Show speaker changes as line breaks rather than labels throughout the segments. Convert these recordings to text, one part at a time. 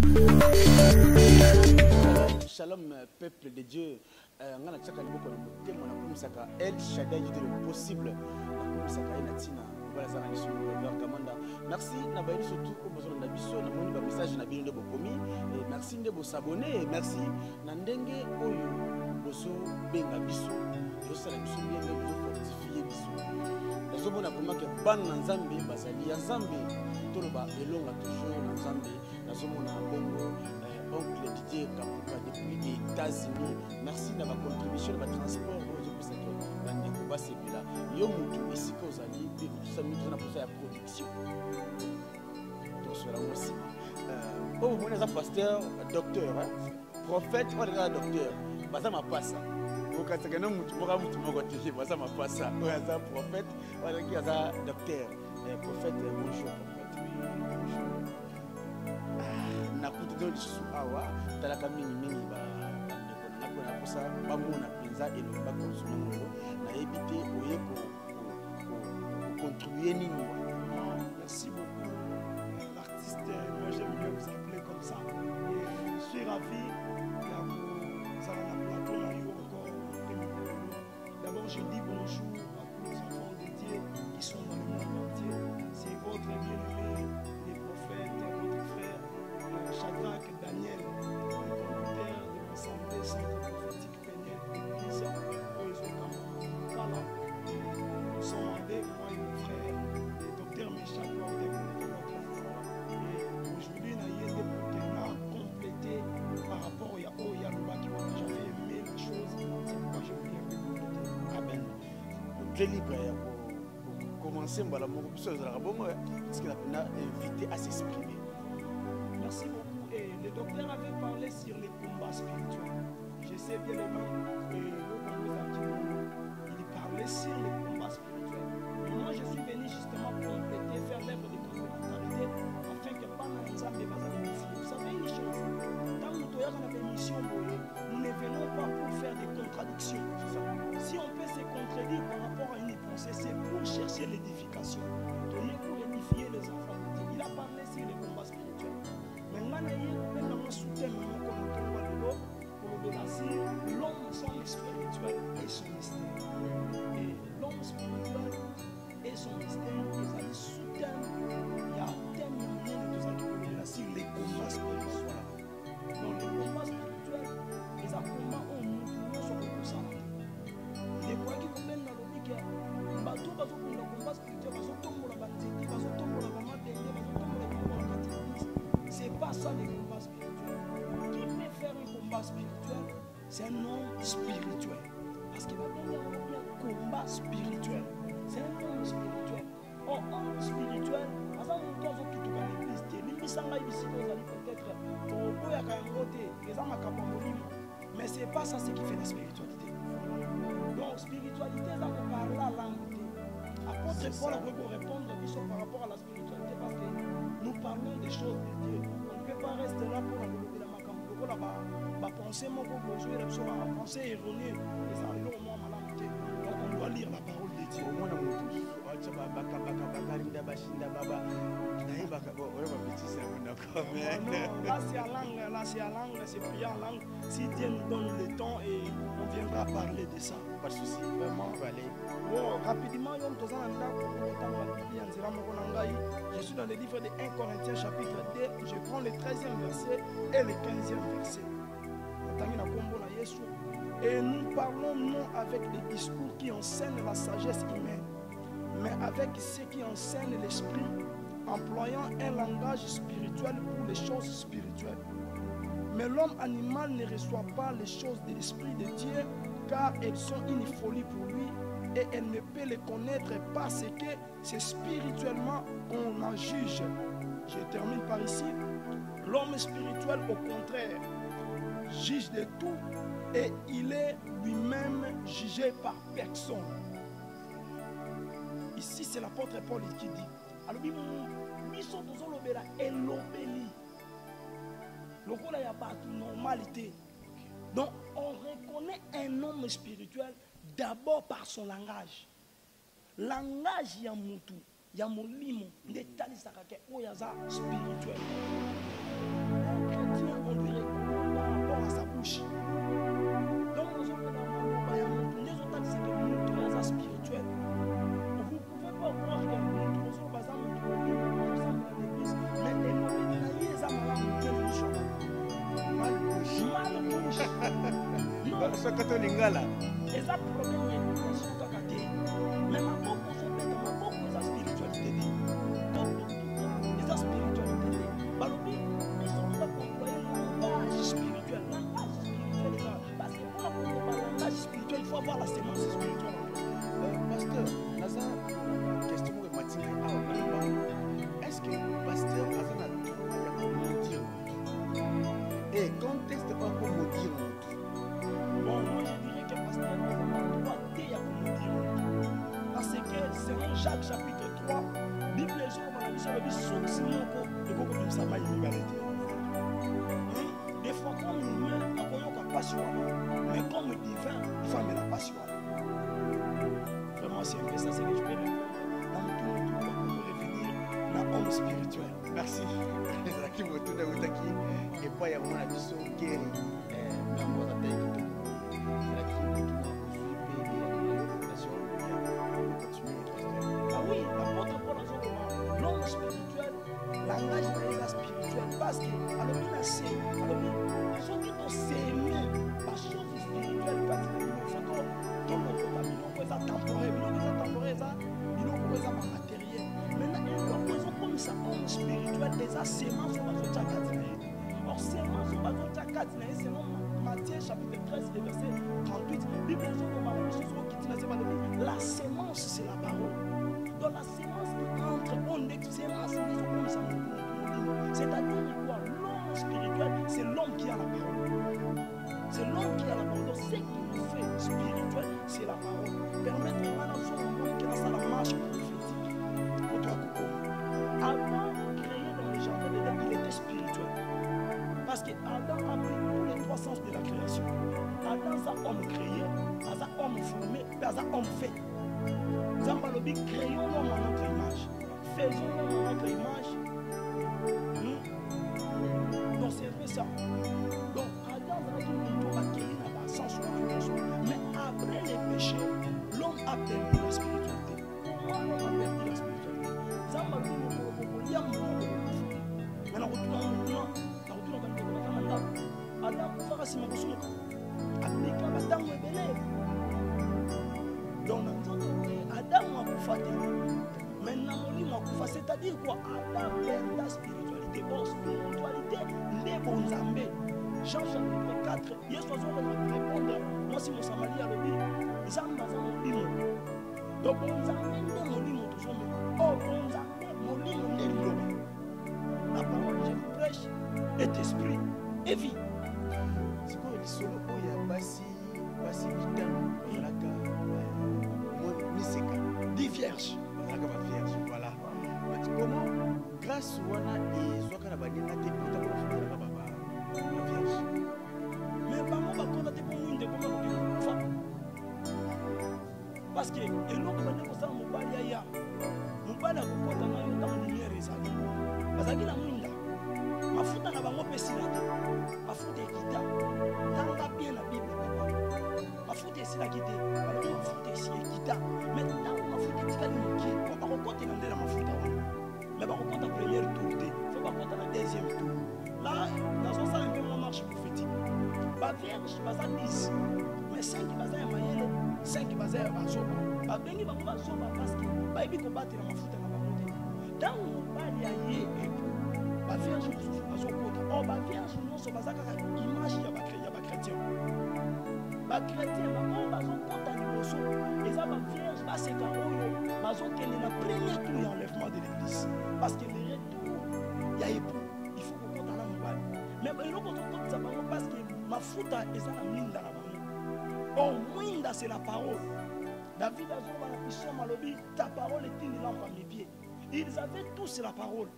Shalom, peuple de Dieu. Ngana tchaka liboko na motema na kumisaka El Shaddai dit le possible. Na kumisaka inatina bala sana biso vers Kamanda. Merci na bayini surtout ko bozo na biso na moni ba message na bino de bokomi. Merci de vous abonner, merci na ndenge oyo bozo benga biso. Yo sala biso bien de bozo fortifier biso. Nazo bona vraiment que ban na Nzambe bazali ya Nzambe. Toloba elonga toujours na Nzambe. Nazo mona bongo oncle Didier Kapuka depuis les États-Unis. Merci de ma contribution de ma transport aux obstacles. Dans celui-là. Yo mutu ici que vous allez et tout ça nous a posé la production. Donc cela aussi. Oh vous êtes un pasteur, docteur, prophète, on est un docteur. Baza ma passe. Vous quand c'est que nous mutu mora mutu moko tiki baza ma passe. On est un prophète, on est un docteur. Prophète bonjour prophète. Na kutudo lisusu awa talaka mingi ba na ko na kosa ba mona penza et le ba consommer ngolo na éviter oye ko contribuer nini.
Merci beaucoup l'artiste, moi j'aime bien vous appeler comme ça et je suis ravi d'avoir ça dans la plateau là encore. D'abord je dis bonjour à tous les enfants de Dieu qui sont dans le monde entier. C'est votre bien-aimé les prophètes, votre frère Shadrach Daniel, le conducteur de l'Assemblée Centre Prophétique Péniel d'Église Kala. Nous sommes avec moi et mon frère, le docteur Michel Lordel, et aujourd'hui, nous avons complété par rapport au Yalouba qui j'avais aimé la chose, c'est pourquoi je voulais compléter.
Amen. Donc, les libre pour commencer, parce qu'il a invité à s'exprimer.
Merci beaucoup. Et le docteur avait parlé sur les combats spirituels. Je sais bien les noms et il parlait sur les combats spirituels. Et moi, je suis venu justement compléter, faire l'œuvre de complémentarité afin que pendant les années, vous savez une chose, quand nous avons une mission, nous ne venons pas pour faire des contradictions. Si on peut se contredire par rapport à une pensée, c'est pour chercher l'édification. Donner pour édifier les enfants. Il a parlé sur les combats spirituels. L'homme son spirituel et son mystère. Et l'homme spirituel et son mystère, ils allaient soudain, il y a tellement de choses qui sur les combats spirituels. Donc les combats spirituels, les combats ont nous sur le ça. Les quoi qui comprennent dans le que bateau bateau pour le combat spirituel, bateau tombe la bâtisse, bateau tombe la maman bateau tombe la c'est pas ça les combats spirituels. Qui peut faire un combat spirituel, c'est un homme spirituel. Parce qu'il va bien un combat spirituel. C'est un homme spirituel. Or, homme spirituel, mais c'est pas ça ce qui fait la spiritualité. Donc, spiritualité, ça va parler la langue. Apôtre Paul a voulu répondre par rapport à la spiritualité parce que nous parlons des choses de Dieu. On ne peut pas rester là pour développer la macambo. La pensée, mon la pensée erronée, les armes au moins malade. Donc on doit lire la parole de Dieu.
Au moins,
là c'est à langue, c'est prier en langue. Si Dieu nous donne le temps et on viendra parler de ça.
Pas de souci, vraiment, on va aller.
Bon, rapidement, je suis dans le livre de 1 Corinthiens chapitre 2, je prends le 13e verset et le 15e verset. Et nous parlons non avec des discours qui enseignent la sagesse humaine, mais avec ceux qui enseignent l'esprit, employant un langage spirituel pour les choses spirituelles. Mais l'homme animal ne reçoit pas les choses de l'esprit de Dieu, car elles sont une folie pour lui et elle ne peut les connaître parce que c'est spirituellement qu'on en juge. Je termine par ici. L'homme spirituel, au contraire, juge de tout et il est lui-même jugé par personne. Ici, c'est l'apôtre Paul qui dit. Alors, ils sont tous l'obéla et l'obéli. Le rôle il n'y a pas de normalité. Donc, on reconnaît un homme spirituel d'abord par son langage. Langage, il y a moutou, il y a molimo, il y a spirituel.
ça quand on lingala.
Et ça problème est éducation kaka te. Mais ma beaucoup sont bêtes, ma beaucoup sa spiritualité. Et sa spiritualité. Balobi, ils sont pas employés langage spirituel. Langage spirituel est là. Parce que pour avoir un langage spirituel, il faut avoir la sémence spirituelle.
Pasteur, Naza, question de Mathieu. Est-ce que pasteur Naza n'a pas dire? Et contexte pas pour me dire.
Bon, moi je dirais que pasteur Naza n'a pas dire pour me dire. Parce que c'est en Jacques chapitre 3, Bible est sur la mission de Bisson Simoko, et beaucoup comme ça va y aller. Des fois, comme humain, on a passion, mais comme divin, il faut amener la passion. Vraiment, c'est un peu ça, c'est que je peux répondre. Dans tout le monde, pour revenir dans l'homme spirituel.
Merci. Qui me tourne au taki et pas y a mon avis sur Kerry. Dans mon appel,
ah oui, l'apôtre Paul a l'homme spirituel, langage spirituel, parce que alors il a sémé, alors ceux qui ont sémé la chose spirituelle, parce que nous faisons tout le monde, nous faisons temporaire, nous faisons matériel. Maintenant, nous faisons comme ça, homme spirituel, des assémences, on va faire Tchakatinaï. Or, sémence, on va faire Tchakatinaï, c'est Matthieu chapitre 13, verset 38. Bible la sémence, c'est la parole. Dans la sémence qui entre, on excellence, comme ça. C'est-à-dire quoi? L'homme spirituel, c'est l'homme qui a la parole. C'est l'homme qui a la parole. Donc, ce qui nous fait spirituel, c'est la parole. Permettez-moi d'en faire un la marche prophétique. Adam, créé dans le jardin d'Éden, il était spirituel. Parce que Adam a pris tous les trois sens de la création. Adam, c'est un homme créé, c'est un homme formé, c'est un homme fait. Zambalobi, créons l'homme à notre image. Faisons l'homme à notre image. Donc c'est vrai ça. Donc Adam a dit qu'on va acquérir la sens. Mais après les péchés, l'homme a perdu la spiritualité. Comment l'homme a perdu la spiritualité? Zambalobi, il y a un moment. Maintenant, Adam fera si ma boussole. Appliquer la dame est belle. Donc, Adam m'a bouffé. Maintenant, c'est-à-dire quoi? Adam perd la spiritualité. Bon, spiritualité, les bons zambés. Jean chapitre 4, Yesu va répondre. Moi, si mon Samaria le dit, Zamba mon limo. Donc, bon zambé, mon limo, tout ça. Oh, bon zambé, mon limo, n'est l'homme. La parole que je vous prêche est esprit et vie.
C'est quoi le solo? Il y a Bassi Vitan, Malaka, Niseka.
10 vierges.
Malaka va vierge, voilà. Comment, grâce à Wana et Zwakana Badina, t'es pour ta vierge.
Mais pas moi, quand t'es pour nous, t'es pour moi. Parce que, et l'autre, on est comme ça, mon père, yaya. Mon père, il a beaucoup de temps, lumière et ça. Parce qu'il a minda. Ma fouta na bango pesilata. Ma fouta ekita. Tanga bien la Bible papa. Ma fouta esila kité. Alors ma fouta esi ekita. Maintenant ma fouta tika ni moki. Ba ko côté na ndela ma fouta wana. Mais ba ko côté première tour té. Faut ba côté na deuxième tour. Là, dans un salon une marche prophétique. Ba vierge ba za 10. Mais 5 ba za ya mayele, 5 ba za ya bazoba. Ba bengi ba ba zoba parce que ba ebi ko battre ma fouta na bango té. Dans mobali ya ye la vierge nous sommes or la vierge nous sommes image ya ba chrétien ba chrétien ba on ba son compte à liboso et ça ba vierge ba c'est quand oyo ba son qu'elle est la première tour et enlèvement de l'église parce que le retour ya époux il faut qu'on compte à la mobile mais ba iloko to compte ça parce que ma futa et ça la minda na bango oh minda c'est la parole. David a dit la puissance malobi ta parole est une lampe à mes pieds. Ils avaient tous la parole.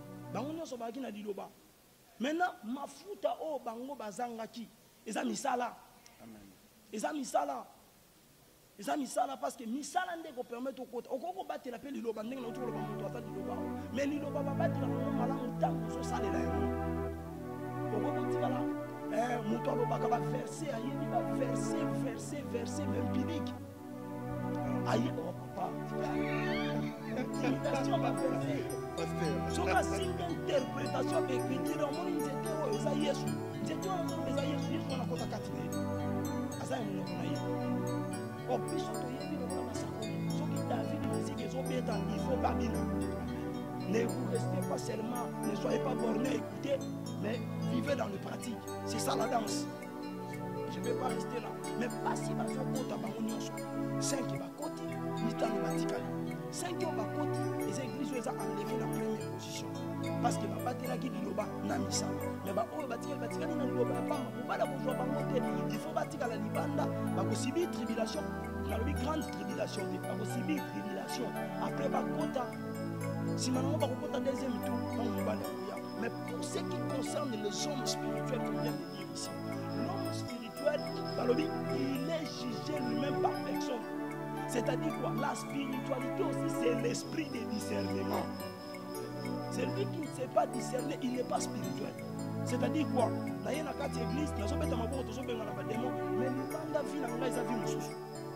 Maintenant, ma fouta o bango bazangaki. Eza misala.
Amen.
Eza misala. Eza misala parce que misala ndeko permettre au côté. Okoko battre la pelle liloba ndenge na otolo ba moto ata liloba. Mais liloba ba battre la bango malamu tango so salela yo. Okoko tikala moto aloba ka ba verset ayebi ba verset même biblique. Aye o papa. Imitation ba verset. Sur la signe d'interprétation de l'écriture, on dit que c'est Yesu. C'est Yesu, on a aza monoko na ye. O biso toyebi lokola basakoli soki David musique ezobeta il faut babina. Ne vous restez pas seulement, ne soyez pas bornés à écouter, mais vivez dans le pratique. C'est ça la danse. Je ne vais pas rester là. Mais pas si bazo kota bango nyonso. 5 ba koti, mitano batikali. 5 ba koti, les églises ont enlevé la première position. Parce que babatela ki liloba na misala. Mais ba oyo batikali na liloba ba bala ko joa bango te. Il faut batikala libanda, ba ko subir tribulation. La grande tribulation, ba ko subir tribulation. Après ba kota si maintenant on va deuxième tour, on va mais pour ce qui concerne les hommes spirituels qu'on vient de dire ici, l'homme spirituel, il est jugé lui-même par personne. C'est-à-dire quoi? La spiritualité aussi, c'est l'esprit de discernement. Celui qui ne sait pas discerner, il n'est pas spirituel. C'est-à-dire quoi? Dans une église, nous sommes dans ma démon, mais nous avons vu dans la vie de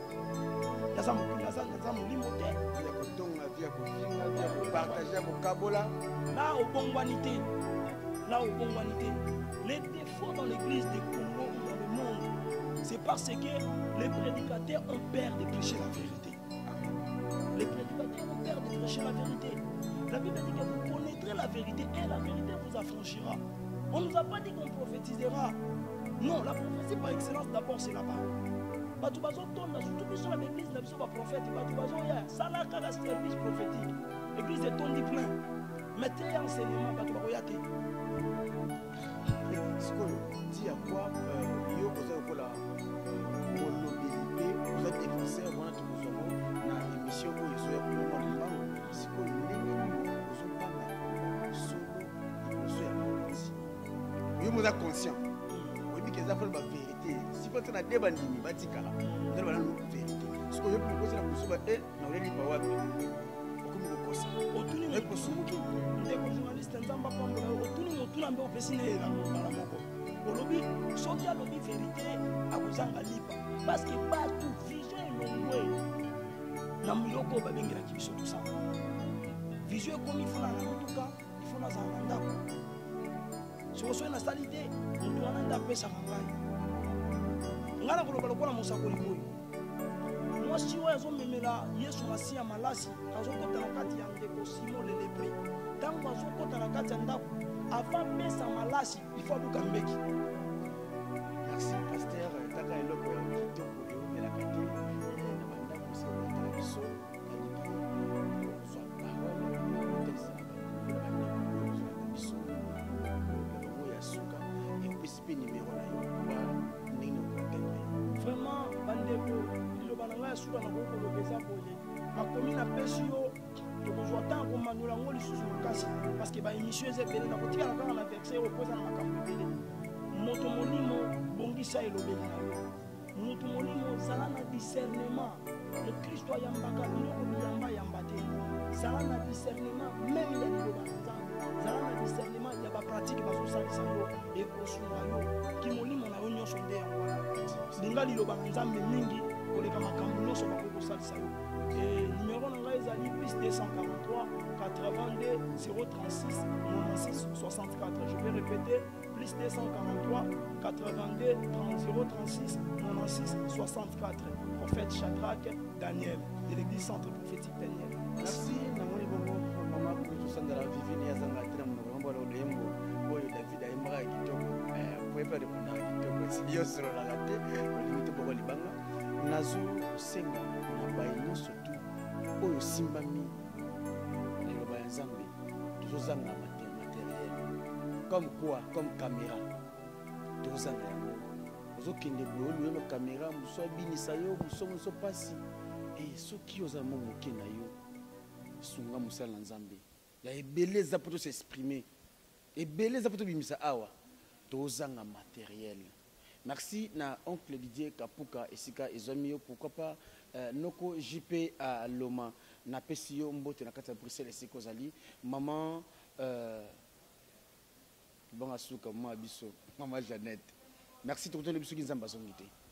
là au bon vanité, les défauts dans l'église des Congo ou dans le monde, c'est parce que les prédicateurs ont peur de prêcher la vérité. Les prédicateurs ont peur de prêcher la vérité. La Bible dit que vous connaîtrez la vérité et la vérité vous affranchira. On ne nous a pas dit qu'on prophétisera. Non, la prophétie par excellence d'abord c'est la parole. Batu bazo tonda surtout sur l'église na biso ba prophète batu bazo ya sala kala service prophétique l'église est tondi plein mettez enseignement batu ba koyate
sikolo dit à quoi yo oza kola molobeli vous êtes défenseur wana to kozomo na émission ko yeso ya ko mona sikolo ndenge ozo panga solo yeso ya ko yo moza conscient oui que ça faut la vérité si vous na débat ndimi batikala vous allez la vérité ce que je peux poser la question est na oleli pa wapi comme le kosa
otuni me posumuki ndeko journaliste nzamba pambola otuni motuna mbe opesine la moko olobi soki alobi vérité akozanga lipa parce que batu vision elongwe na miloko babengelaki biso tout ça vision ekomi funa na motuka ifuna za na ndako soki na salite mutu wana nda pesa ngai ngala koloba lokola mosakoli boye mwasi oyo azomemela yesu masiya malasi azokota na kati ya ndeko simon le lepre ntango azokota na kati ya ndako avant pesa malasi ifo aluka mbeki.
Merci pasteur kaka eloko ya kitoko eomelaka te na bandako seotala biso aliki kozwa parole otekisa bandako biso elongo ya suka epesi mpe nimero na yo kuba ndenge okotembe
vraiment bandeko liloba na ngai ya suka na kokoloba eza boye makomi na pesi yo tokozwa ntango komandola yango lisusu makasi parce que baémission eza ebele na kotikala kaka na verse ekopoza na makambo ebele moto molimo bongisa elobeli na yo moto molimo zala na discernement mokristo ayambaka biloko biyamba te zala na discernement meme ya liloba na nzambe zala na discernement ya bapratike bazosalisa yo ekosunga yo kimolimo na yo nyonso nde yango wana linga liloba na nzambe mingi koleka makambo nyonso bakoki kosalisa yo. Numéro na ezali plus 243 82 036 96 64. Je vais répéter plus 243 82 036 96 64. Prophète Shadrach Daniel de l'église centre prophétique Daniel.
Merci namoni bongo mama kusandala vivini ya zanga tena mnambo la ulembo boyo David ayembaka kitoko poepa de kuna kitoko si yo solo la gate limite boko libanga nazo senga na bayino surtout oyo simbami eloba ya nzambe tozozanga matériel comme quoi comme caméra tozozanga yango ozokende boyo oluyema caméra moso abinisa yo moso pasi soki oza mo moke na yo sunga mosala na nzambe ya ebele eza po tosexprime ebele eza po tobimisa awa tozanga matériel. Merci na oncle Didier Kapuka esika ezwami yo pourquoi pas noko JP à Loma na pesi yo mbote na kati ya Bruxelles esika ozali maman bon asuka mama biso mama Jeannette merci tokutana biso ki nzamba zongi te.